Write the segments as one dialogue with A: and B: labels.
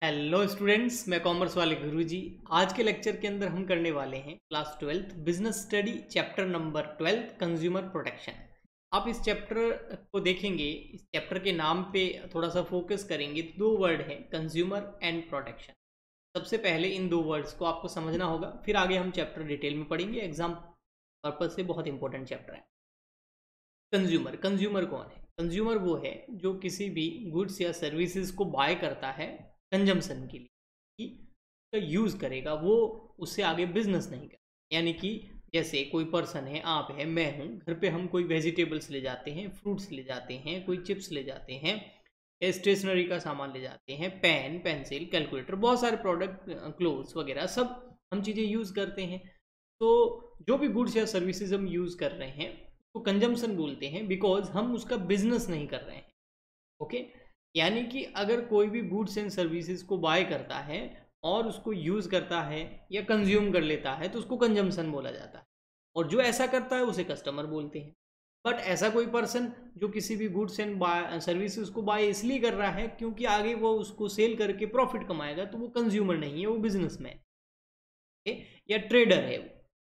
A: Hello students, मैं commerce वाले गुरुजी। आज के लेक्चर के अंदर हम करने वाले हैं class 12th business study chapter number 12 consumer protection. आप इस चैप्टर को देखेंगे, इस चैप्टर के नाम पे थोड़ा सा फोकस करेंगे तो दो वर्ड हैं, कंज्यूमर एंड प्रोटेक्शन। सबसे पहले इन दो वर्ड्स को आपको समझना होगा, फिर आगे हम चैप्टर डिटेल में पढ़ेंगे। एग्जाम पर्पज से बहुत इंपॉर्टेंट चैप्टर है। कंज्यूमर कंज्यूमर कौन है? कंज्यूमर वो है जो किसी भी गुड्स या सर्विसेज को बाय करता है कंजम्पशन के लिए, कि उसका यूज़ करेगा, वो उससे आगे बिजनेस नहीं करेगा। यानी कि जैसे कोई पर्सन है, आप है, मैं हूँ, घर पे हम कोई वेजिटेबल्स ले जाते हैं, फ्रूट्स ले जाते हैं, कोई चिप्स ले जाते हैं, या स्टेशनरी का सामान ले जाते हैं, पेन, पेंसिल, कैलकुलेटर, बहुत सारे प्रोडक्ट, क्लोथ्स वगैरह सब हम चीज़ें यूज़ करते हैं। तो जो भी गुड्स या सर्विसेज हम यूज़ कर रहे हैं तो कंजम्पशन बोलते हैं, बिकॉज हम उसका बिजनेस नहीं कर रहे हैं। ओके, यानी कि अगर कोई भी गुड्स एंड सर्विसेज को बाय करता है और उसको यूज़ करता है या कंज्यूम कर लेता है तो उसको कंजम्पशन बोला जाता है, और जो ऐसा करता है उसे कस्टमर बोलते हैं। बट ऐसा कोई पर्सन जो किसी भी गुड्स एंड सर्विसेज को बाय इसलिए कर रहा है क्योंकि आगे वो उसको सेल करके प्रॉफिट कमाएगा, तो वो कंज्यूमर नहीं है, वो बिजनेसमैन या ट्रेडर है वो।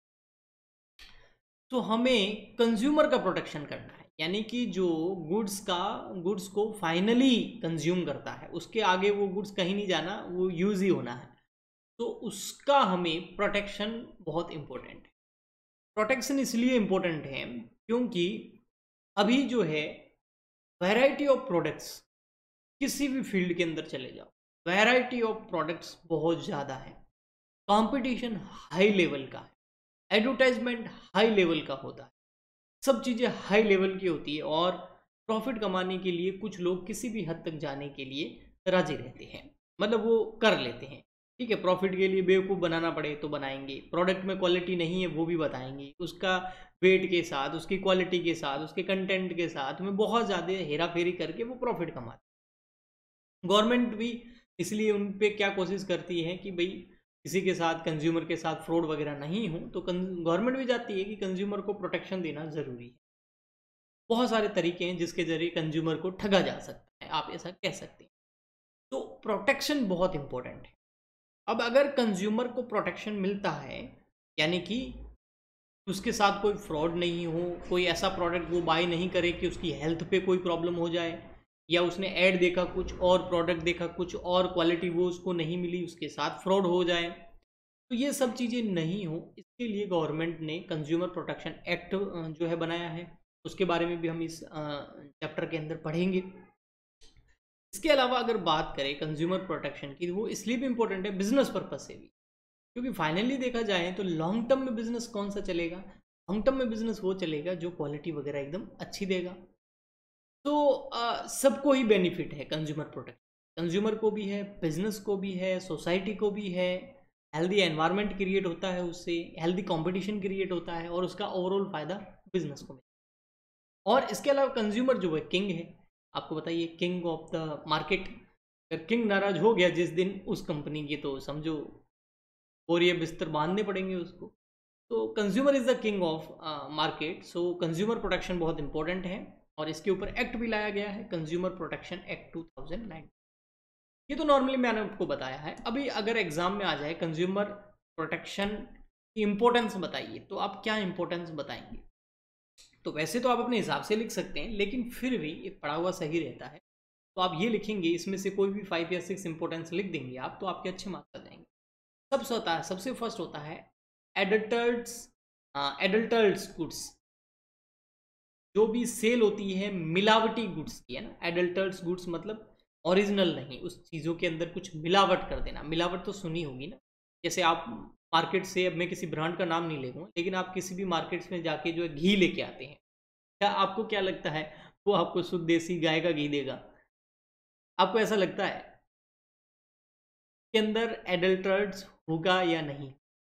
A: तो हमें कंज्यूमर का प्रोटेक्शन करना है, यानी कि जो गुड्स को फाइनली कंज्यूम करता है, उसके आगे वो गुड्स कहीं नहीं जाना, वो यूज ही होना है, तो उसका हमें प्रोटेक्शन बहुत इंपॉर्टेंट है। प्रोटेक्शन इसलिए इंपॉर्टेंट है क्योंकि अभी जो है वैरायटी ऑफ प्रोडक्ट्स, किसी भी फील्ड के अंदर चले जाओ, वैरायटी ऑफ प्रोडक्ट्स बहुत ज़्यादा है, कंपटीशन हाई लेवल का है, एडवर्टाइजमेंट हाई लेवल का होता है, सब चीज़ें हाई लेवल की होती है, और प्रॉफिट कमाने के लिए कुछ लोग किसी भी हद तक जाने के लिए राजी रहते हैं, मतलब वो कर लेते हैं। ठीक है, प्रॉफिट के लिए बेवकूफ़ बनाना पड़े तो बनाएंगे, प्रोडक्ट में क्वालिटी नहीं है वो भी बताएंगे, उसका वेट के साथ, उसकी क्वालिटी के साथ, उसके कंटेंट के साथ में बहुत ज़्यादा हेरा फेरी करके वो प्रॉफिट कमाते हैं। गवर्नमेंट भी इसलिए उन पे क्या कोशिश करती है कि भाई किसी के साथ, कंज्यूमर के साथ फ्रॉड वगैरह नहीं हो, तो गवर्नमेंट भी चाहती है कि कंज्यूमर को प्रोटेक्शन देना ज़रूरी है। बहुत सारे तरीके हैं जिसके जरिए कंज्यूमर को ठगा जा सकता है, आप ऐसा कह सकते हैं। तो प्रोटेक्शन बहुत इंपॉर्टेंट है। अब अगर कंज्यूमर को प्रोटेक्शन मिलता है, यानी कि उसके साथ कोई फ्रॉड नहीं हो, कोई ऐसा प्रोडक्ट वो बाय नहीं करे कि उसकी हेल्थ पे कोई प्रॉब्लम हो जाए, या उसने ऐड देखा कुछ और, प्रोडक्ट देखा कुछ और, क्वालिटी वो उसको नहीं मिली, उसके साथ फ्रॉड हो जाए, तो ये सब चीज़ें नहीं हो, इसके लिए गवर्नमेंट ने कंज्यूमर प्रोटेक्शन एक्ट जो है बनाया है। उसके बारे में भी हम इस चैप्टर के अंदर पढ़ेंगे। इसके अलावा अगर बात करें कंज्यूमर प्रोटेक्शन की, वो इसलिए भी इम्पोर्टेंट है बिजनेस पर्पज से भी, क्योंकि फाइनली देखा जाए तो लॉन्ग टर्म में बिजनेस कौन सा चलेगा? लॉन्ग टर्म में बिजनेस वो चलेगा जो क्वालिटी वगैरह एकदम अच्छी देगा। तो सबको ही बेनिफिट है कंज्यूमर प्रोटेक्शन, कंज्यूमर को भी है, बिजनेस को भी है, सोसाइटी को भी है। हेल्दी एनवायरनमेंट क्रिएट होता है उससे, हेल्दी कंपटीशन क्रिएट होता है, और उसका ओवरऑल फायदा बिजनेस को मिलता है। और इसके अलावा कंज्यूमर जो है किंग है, आपको बताइए, किंग ऑफ द मार्केट। अगर किंग नाराज हो गया जिस दिन उस कंपनी की, तो समझो और ये बिस्तर बांधने पड़ेंगे उसको। तो consumer is the king of market, so consumer protection बहुत इंपॉर्टेंट है, और इसके ऊपर एक्ट भी लाया गया है, कंज्यूमर प्रोटेक्शन एक्ट 2009। ये तो नॉर्मली मैंने आपको बताया है। अभी अगर एग्जाम में आ जाए कंज्यूमर प्रोटेक्शन की इंपॉर्टेंस बताइए, तो आप क्या इंपॉर्टेंस बताएंगे? तो वैसे तो आप अपने हिसाब से लिख सकते हैं, लेकिन फिर भी एक पढ़ा हुआ सही रहता है। तो आप ये लिखेंगे, इसमें से कोई भी 5 या 6 इंपॉर्टेंस लिख देंगे आप, तो आपके अच्छे मार्क्स आ जाएंगे। सबसे फर्स्ट होता है एडल्टर्स, एडल्टर्स गुड्स, जो भी सेल होती है मिलावटी गुड्स की, है ना। एडल्टर्स गुड्स मतलब ओरिजिनल नहीं, उस चीज़ों के अंदर कुछ मिलावट कर देना। मिलावट तो सुनी होगी ना, जैसे आप मार्केट से, अब मैं किसी ब्रांड का नाम नहीं ले लूँगा, लेकिन आप किसी भी मार्केट्स में जाके जो है घी लेके आते हैं, क्या आपको क्या लगता है वो आपको शुद्ध देसी गाय का घी देगा? आपको ऐसा लगता है के अंदर एडल्टर्स होगा या नहीं?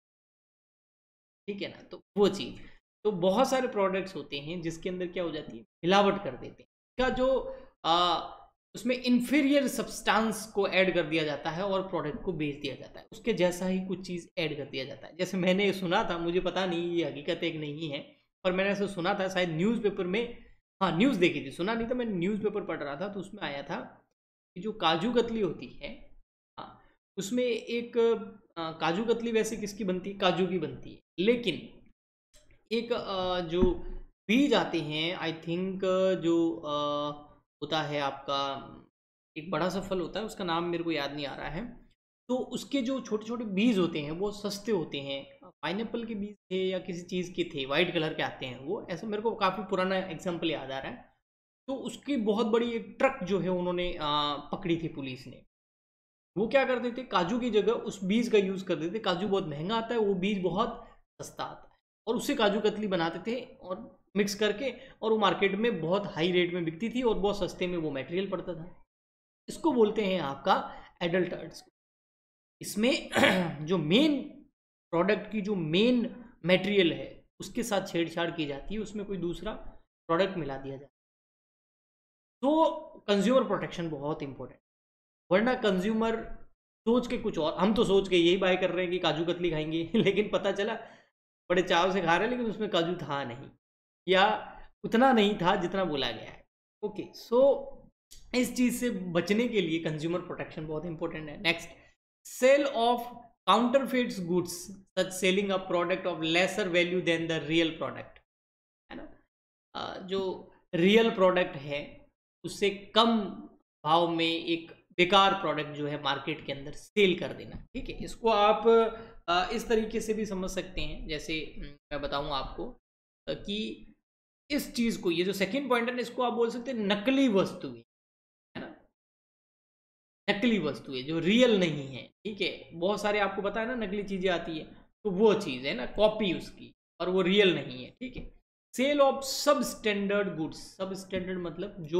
A: ठीक है ना, तो वो चीज़। तो बहुत सारे प्रोडक्ट्स होते हैं जिसके अंदर क्या हो जाती है, मिलावट कर देते हैं। का जो उसमें इन्फीरियर सब्सटेंस को ऐड कर दिया जाता है और प्रोडक्ट को बेच दिया जाता है, उसके जैसा ही कुछ चीज़ ऐड कर दिया जाता है। जैसे मैंने सुना था, मुझे पता नहीं ये हकीकत एक नहीं है, पर मैंने ऐसा सुना था, शायद न्यूज़पेपर में, हाँ न्यूज़ देखी थी, सुना नहीं था, मैंने न्यूज़पेपर पढ़ रहा था, तो उसमें आया था कि जो काजू कतली होती है, हाँ, उसमें एक काजू कतली वैसे किसकी बनती है, काजू की बनती है, लेकिन एक जो बीज आते हैं आई थिंक, जो होता है आपका, एक बड़ा सा फल होता है, उसका नाम मेरे को याद नहीं आ रहा है, तो उसके जो छोटे छोटे बीज होते हैं वो सस्ते होते हैं। पाइनएप्पल के बीज थे या किसी चीज़ के थे, वाइट कलर के आते हैं वो, ऐसा मेरे को काफ़ी पुराना एग्जाम्पल याद आ रहा है। तो उसकी बहुत बड़ी एक ट्रक जो है उन्होंने पकड़ी थी पुलिस ने। वो क्या करते थे, काजू की जगह उस बीज का यूज़ करते थे। काजू बहुत महंगा आता है, वो बीज बहुत सस्ता आता है, और उससे काजू कतली बनाते थे और मिक्स करके, और वो मार्केट में बहुत हाई रेट में बिकती थी और बहुत सस्ते में वो मटेरियल पड़ता था। इसको बोलते हैं आपका एडल्टर्स। इसमें जो मेन प्रोडक्ट की जो मेन मटेरियल है उसके साथ छेड़छाड़ की जाती है, उसमें कोई दूसरा प्रोडक्ट मिला दिया जाता है। तो कंज्यूमर प्रोटेक्शन बहुत इंपॉर्टेंट, वरना कंज्यूमर सोच के कुछ और, हम तो सोच के यही बाय कर रहे हैं कि काजू कतली खाएंगे लेकिन पता चला बड़े चाव से खा रहे हैं, लेकिन उसमें काजू था नहीं, या उतना नहीं था जितना बोला गया है। ओके, सो इस चीज़ से बचने के लिए कंज्यूमर प्रोटेक्शन बहुत इंपॉर्टेंट है। Next, sale of counterfeits goods, such selling a product of lesser value than the real product, है ना। जो रियल प्रोडक्ट है उससे कम भाव में एक बेकार प्रोडक्ट जो है मार्केट के अंदर सेल कर देना, ठीक है। इसको आप इस तरीके से भी समझ सकते हैं, जैसे मैं बताऊं आपको कि इस चीज़ को, ये जो सेकंड पॉइंट है ना, इसको आप बोल सकते हैं नकली वस्तुएं, है ना। नकली वस्तुएं जो रियल नहीं है, ठीक है। बहुत सारे आपको पता है ना नकली चीज़ें आती है, तो वो चीज़ है ना कॉपी उसकी, और वो रियल नहीं है, ठीक है। Sale of sub standard goods, sub standard मतलब जो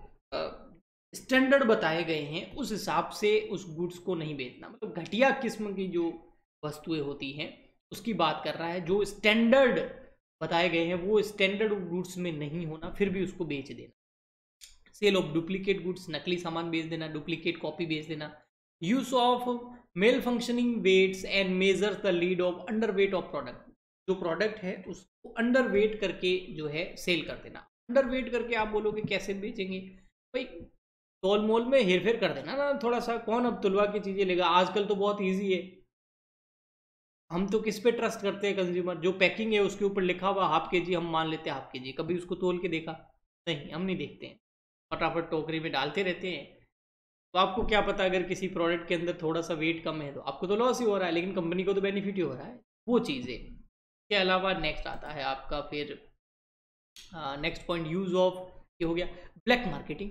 A: स्टैंडर्ड बताए गए हैं उस हिसाब से उस गुड्स को नहीं बेचना, मतलब घटिया किस्म की जो वस्तुएं होती हैं उसकी बात कर रहा है। जो स्टैंडर्ड बताए गए हैं वो स्टैंडर्ड गुड्स में नहीं होना, फिर भी उसको बेच देना। सेल ऑफ डुप्लीकेट गुड्स, नकली सामान बेच देना, डुप्लीकेट कॉपी बेच देना। Use of malfunctioning weights and measure the lead of under weight of product, जो प्रोडक्ट है उसको अंडर वेट करके जो है सेल कर देना। अंडर वेट करके आप बोलोगे कैसे बेचेंगे भाई, तोल मोल में हेरफेर कर देना ना थोड़ा सा, कौन अब तुलवा की चीज़ें लेगा, आजकल तो बहुत ईजी है। हम तो किस पे ट्रस्ट करते हैं कंज्यूमर, जो पैकिंग है उसके ऊपर लिखा हुआ हाफ के जी, हम मान लेते हैं हाफ के जी, कभी उसको तोल के देखा नहीं, हम नहीं देखते हैं, फटाफट टोकरी में डालते रहते हैं। तो आपको क्या पता अगर किसी प्रोडक्ट के अंदर थोड़ा सा वेट कम है तो आपको तो लॉस ही हो रहा है, लेकिन कंपनी को तो बेनिफिट ही हो रहा है, वो चीज़ें। के अलावा नेक्स्ट आता है आपका फिर नेक्स्ट पॉइंट, यूज़ ऑफ, ये हो गया ब्लैक मार्केटिंग।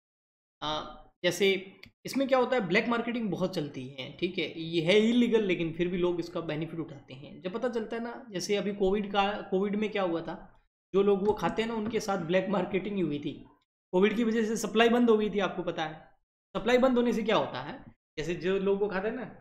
A: जैसे इसमें क्या होता है, ब्लैक मार्केटिंग बहुत चलती है, ठीक है। ये है इलीगल लेकिन फिर भी लोग इसका बेनिफिट उठाते हैं। जब पता चलता है ना, जैसे अभी कोविड में क्या हुआ था, जो लोग वो खाते हैं ना उनके साथ ब्लैक मार्केटिंग हुई थी। कोविड की वजह से सप्लाई बंद हो गई थी, आपको पता है। सप्लाई बंद होने से क्या होता है, जैसे जो लोग वो खाते हैं ना,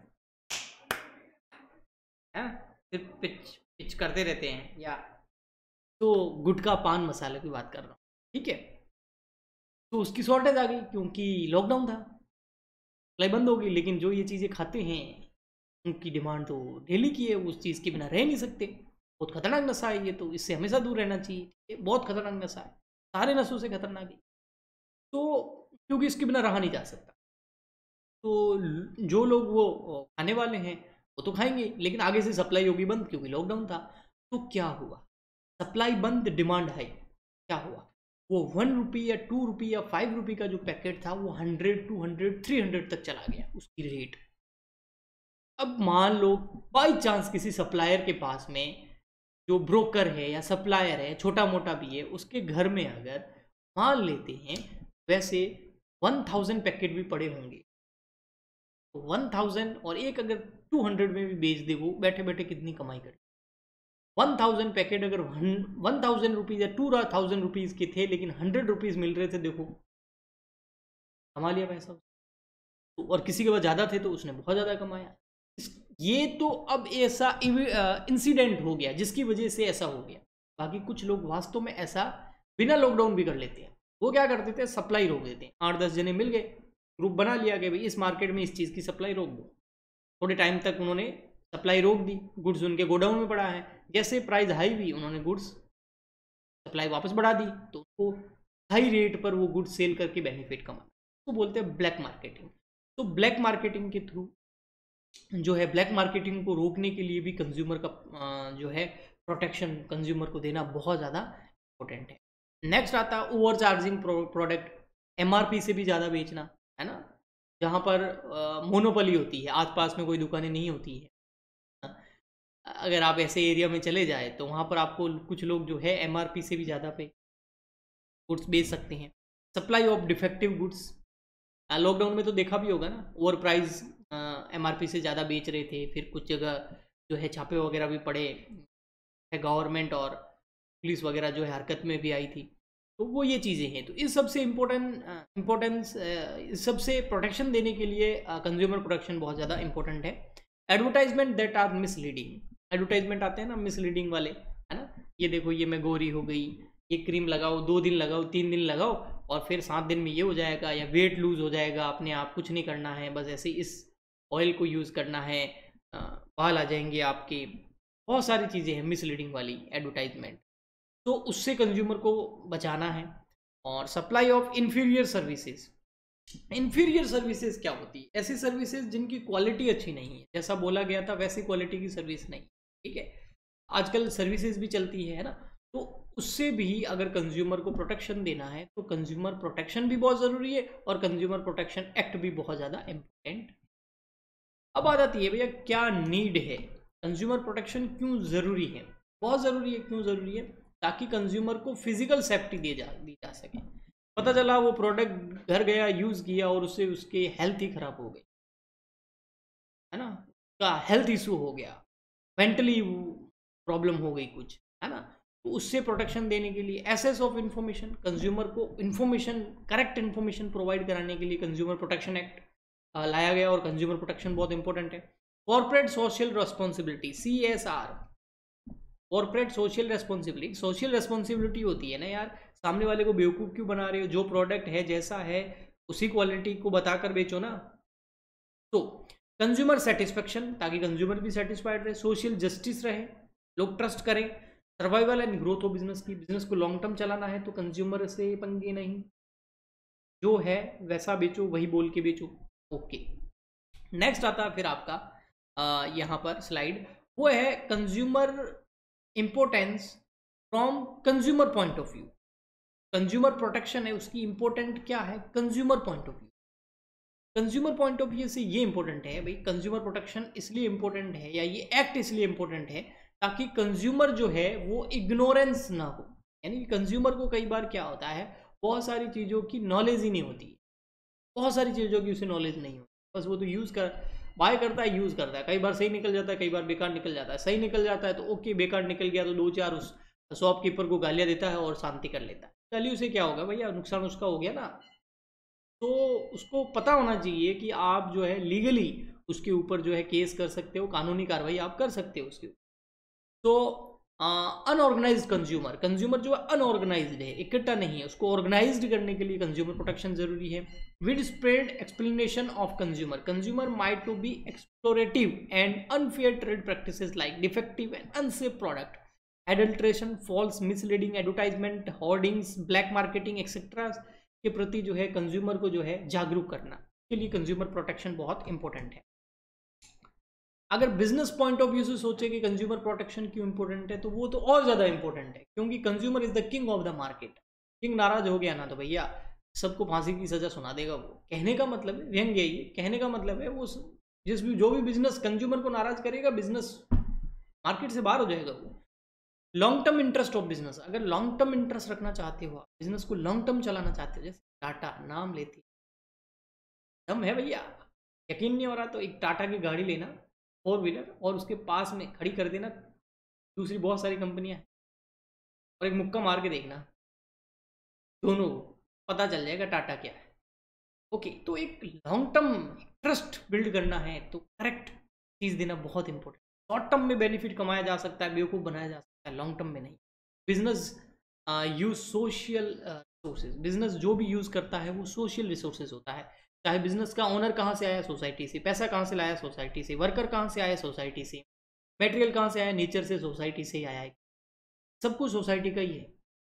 A: है, फिर पिच पिच करते रहते हैं, या तो गुटखा पान मसाले की बात कर रहा हूँ, ठीक है। तो उसकी शॉर्टेज आ गई क्योंकि लॉकडाउन था, सप्लाई बंद हो गई, लेकिन जो ये चीज़ें खाते हैं उनकी डिमांड तो डेली की है, उस चीज़ के बिना रह नहीं सकते। बहुत खतरनाक नशा है ये, तो इससे हमेशा दूर रहना चाहिए, ये बहुत खतरनाक नशा है, सारे नशों से खतरनाक है। तो क्योंकि इसके बिना रहा नहीं जा सकता, तो जो लोग वो खाने वाले हैं वो तो खाएंगे, लेकिन आगे से सप्लाई होगी बंद क्योंकि लॉकडाउन था। तो क्या हुआ, सप्लाई बंद डिमांड हाई, क्या हुआ, वो 1 रुपी या 2 रुपी या 5 रुपी का जो पैकेट था वो 100, 200, 300 तक चला गया उसकी रेट। अब मान लो बाई चांस किसी सप्लायर के पास में, जो ब्रोकर है या सप्लायर है छोटा मोटा भी है, उसके घर में अगर मान लेते हैं वैसे 1000 पैकेट भी पड़े होंगे, तो 1000 और एक अगर 200 में भी बेच दे, वो बैठे बैठे कितनी कमाई करे। 1000 पैकेट अगर 1000 रुपीज़ या 2000 रुपीज़ के थे, लेकिन 100 रुपीज़ मिल रहे थे, देखो कमा लिया पैसा। तो और किसी के पास ज़्यादा थे तो उसने बहुत ज़्यादा कमाया। ये तो अब ऐसा इंसिडेंट हो गया जिसकी वजह से ऐसा हो गया। बाकी कुछ लोग वास्तव में ऐसा बिना लॉकडाउन भी कर लेते हैं। वो क्या करते थे, सप्लाई रोक देते हैं। 8-10 जने मिल गए, ग्रुप बना लिया कि भाई इस मार्केट में इस चीज़ की सप्लाई रोक दो। थोड़े टाइम तक उन्होंने सप्लाई रोक दी, गुड्स उनके गोडाउन में पड़ा है। जैसे प्राइस हाई हुई, उन्होंने गुड्स सप्लाई वापस बढ़ा दी, तो उसको हाई रेट पर वो गुड्स सेल करके बेनिफिट कमा, तो बोलते हैं ब्लैक मार्केटिंग। तो ब्लैक मार्केटिंग के थ्रू जो है ब्लैक मार्केटिंग को रोकने के लिए भी कंज्यूमर का जो है प्रोटेक्शन कंज्यूमर को देना बहुत ज़्यादा इम्पोर्टेंट है। नेक्स्ट आता है ओवर चार्जिंग प्रोडक्ट, एमआरपी से भी ज़्यादा बेचना, है ना, जहाँ पर मोनोपोली होती है, आसपास में कोई दुकानें नहीं होती है। अगर आप ऐसे एरिया में चले जाए तो वहाँ पर आपको कुछ लोग जो है एमआरपी से भी ज़्यादा पे गुड्स बेच सकते हैं। Supply of defective goods, lockdown में तो देखा भी होगा ना, ओवर प्राइस एमआरपी से ज़्यादा बेच रहे थे, फिर कुछ जगह जो है छापे वगैरह भी पड़े, गवर्नमेंट और पुलिस वगैरह जो है हरकत में भी आई थी। तो वो ये चीज़ें हैं। तो इस सबसे इम्पोर्टेंस इस सबसे प्रोटेक्शन देने के लिए कंज्यूमर प्रोटेक्शन बहुत ज़्यादा इंपॉर्टेंट है। Advertisement that are misleading, advertisement आते हैं ना मिसलीडिंग वाले, है ना, ये देखो ये मैं गोरी हो गई, ये क्रीम लगाओ, 2 दिन लगाओ, 3 दिन लगाओ और फिर 7 दिन में ये हो जाएगा, या वेट लूज हो जाएगा अपने आप, कुछ नहीं करना है, बस ऐसे इस ऑयल को यूज़ करना है, बाल आ जाएंगे आपके। बहुत सारी चीज़ें हैं मिसलीडिंग वाली एडवर्टाइजमेंट, तो उससे कंज्यूमर को बचाना है। और supply of inferior services, inferior services क्या होती है? ऐसी सर्विसेज जिनकी क्वालिटी अच्छी नहीं है, जैसा बोला गया था वैसी क्वालिटी की सर्विस नहीं, ठीक है। आजकल सर्विसेज भी चलती है ना, तो उससे भी अगर कंज्यूमर को प्रोटेक्शन देना है तो कंज्यूमर प्रोटेक्शन भी बहुत ज़रूरी है और कंज्यूमर प्रोटेक्शन एक्ट भी बहुत ज़्यादा इम्पोर्टेंट। अब आ जाती है भैया क्या नीड है, कंज्यूमर प्रोटेक्शन क्यों ज़रूरी है? बहुत ज़रूरी है। क्यों ज़रूरी है? ताकि कंज्यूमर को फिजिकल सेफ्टी दी जा सके। पता चला वो प्रोडक्ट घर गया, यूज़ किया और उससे उसके हेल्थ ही ख़राब हो गई, है ना, उसका हेल्थ इशू हो गया, मेंटली प्रॉब्लम हो गई कुछ, है ना। तो उससे प्रोटेक्शन देने के लिए एसेस ऑफ इंफॉर्मेशन, कंज्यूमर को इंफॉर्मेशन, करेक्ट इंफॉर्मेशन प्रोवाइड कराने के लिए कंज्यूमर प्रोटेक्शन एक्ट लाया गया और कंज्यूमर प्रोटेक्शन बहुत इंपॉर्टेंट है। Corporate social responsibility, CSR, corporate social responsibility, social responsibility होती है ना यार, सामने वाले को बेवकूफ़ क्यों बना रहे हो, जो प्रोडक्ट है जैसा है उसी क्वालिटी को बताकर बेचो ना। तो कंज्यूमर सेटिस्फेक्शन, ताकि कंज्यूमर भी सेटिस्फाइड रहे, सोशल जस्टिस रहे, लोग ट्रस्ट करें, सर्वाइवल एंड ग्रोथ हो बिजनेस की, बिजनेस को लॉन्ग टर्म चलाना है तो कंज्यूमर से पंगे नहीं, जो है वैसा बेचो, वही बोल के बेचो। ओके, नेक्स्ट आता है फिर आपका यहाँ पर स्लाइड, वो है consumer importance from consumer point of view. Consumer protection है, उसकी इंपॉर्टेंट क्या है consumer point of view. Consumer point of view से ये इंपॉर्टेंट है भाई, कंज्यूमर प्रोटेक्शन इसलिए इंपॉर्टेंट है या ये एक्ट इसलिए इंपॉर्टेंट है ताकि कंज्यूमर जो है वो इग्नोरेंस ना हो। यानी कंज्यूमर को कई बार क्या होता है, बहुत सारी चीज़ों की नॉलेज ही नहीं होती, बहुत सारी चीज़ों की उसे नॉलेज नहीं होती, बस वो तो यूज़ कर बाय करता है, यूज़ करता है, कई बार सही निकल जाता है, कई बार बेकार निकल जाता है। सही निकल जाता है तो ओके, बेकार निकल गया तो 2-4 उस शॉपकीपर को गालियाँ देता है और शांति कर लेता है। चलिए उसे क्या होगा भैया, नुकसान उसका हो गया ना। तो उसको पता होना चाहिए कि आप जो है लीगली उसके ऊपर जो है केस कर सकते हो, कानूनी कार्रवाई आप कर सकते हो उसके ऊपर। तो अनऑर्गेनाइज्ड कंज्यूमर, कंज्यूमर जो है अनऑर्गेनाइज्ड है, इकट्ठा नहीं है, उसको ऑर्गेनाइज्ड करने के लिए कंज्यूमर प्रोटेक्शन जरूरी है। With spread explanation of consumer, consumer might to be explorative and unfair trade practices like defective and unsafe product, adulteration, false misleading advertisement, hoardings, black marketing etcetera के प्रति जो है कंज्यूमर को जो है जागरूक करना के लिए कंज्यूमर प्रोटेक्शन बहुत इंपॉर्टेंट है। अगर बिजनेस पॉइंट ऑफ व्यू से सोचे कि कंज्यूमर प्रोटेक्शन क्यों इंपॉर्टेंट है, तो वो तो और ज्यादा इंपॉर्टेंट है, क्योंकि consumer is the king of the market. King नाराज हो गया ना तो भैया सबको फांसी की सजा सुना देगा वो। कहने का मतलब है, व्यंग्य यही कहने का मतलब है, वो जो भी बिजनेस कंज्यूमर को नाराज करेगा, बिजनेस मार्केट से बाहर हो जाएगा वो। Long term interest of business, अगर लॉन्ग टर्म इंटरेस्ट रखना चाहते हो, आप बिजनेस को लॉन्ग टर्म चलाना चाहते हो, जैसे टाटा नाम लेती दम है भैया, यकीन नहीं हो रहा तो एक टाटा की गाड़ी लेना 4 व्हीलर और उसके पास में खड़ी कर देना दूसरी बहुत सारी कंपनियां हैं और एक मुक्का मार के देखना, दोनों पता चल जाएगा टाटा क्या है। ओके, तो एक लॉन्ग टर्म ट्रस्ट बिल्ड करना है तो करेक्ट चीज़ देना बहुत इंपॉर्टेंट। शॉर्ट टर्म में बेनिफिट कमाया जा सकता है, बेवकूफ़ बनाया जा सकता है, लॉन्ग टर्म में नहीं। Business use social resources, business जो भी यूज़ करता है वो सोशल रिसोर्सेज होता है। चाहे बिजनेस का ओनर कहाँ से आया, सोसाइटी से, पैसा कहाँ से लाया, सोसाइटी से, वर्कर कहाँ से आया, सोसाइटी से, मटेरियल कहाँ से आया, नेचर से, सोसाइटी से ही आया है, सब कुछ सोसाइटी का ही है।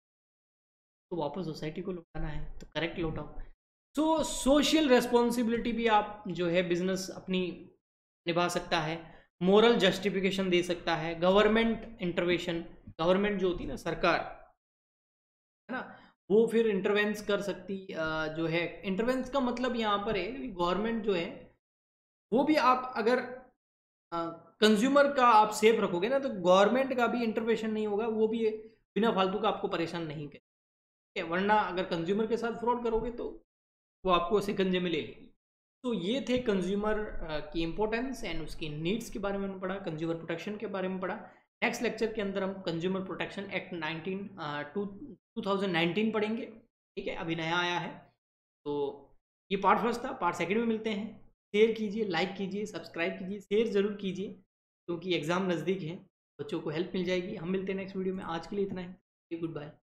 A: तो वापस सोसाइटी को लौटाना है तो करेक्ट लौटाओ। सो सोशल रेस्पॉन्सिबिलिटी भी आप जो है बिजनेस अपनी निभा सकता है, मोरल जस्टिफिकेशन दे सकता है, गवर्नमेंट इंटरवेंशन, गवर्नमेंट जो होती है ना सरकार, है ना, वो फिर इंटरवेंस कर सकती जो है। इंटरवेंस का मतलब यहाँ पर है गवर्नमेंट जो है वो भी, आप अगर कंज्यूमर का आप सेफ रखोगे ना, तो गवर्नमेंट का भी इंटरवेंशन नहीं होगा, वो भी बिना फालतू का आपको परेशान नहीं करेगा, वरना अगर कंज्यूमर के साथ फ्रॉड करोगे तो वो आपको शिकंजे में ले लेगी। तो ये थे कंज्यूमर की इंपॉर्टेंस एंड उसकी नीड्स के बारे में पढ़ा, कंज्यूमर प्रोटेक्शन के बारे में पढ़ा। नेक्स्ट लेक्चर के अंदर हम कंज्यूमर प्रोटेक्शन एक्ट 2019 पढ़ेंगे, ठीक है, अभी नया आया है। तो ये पार्ट फर्स्ट था, पार्ट सेकंड में मिलते हैं। शेयर कीजिए, लाइक कीजिए, सब्सक्राइब कीजिए, शेयर ज़रूर कीजिए, क्योंकि एग्ज़ाम नज़दीक है, बच्चों को हेल्प मिल जाएगी। हम मिलते हैं नेक्स्ट वीडियो में, आज के लिए इतना ही, गुड बाय।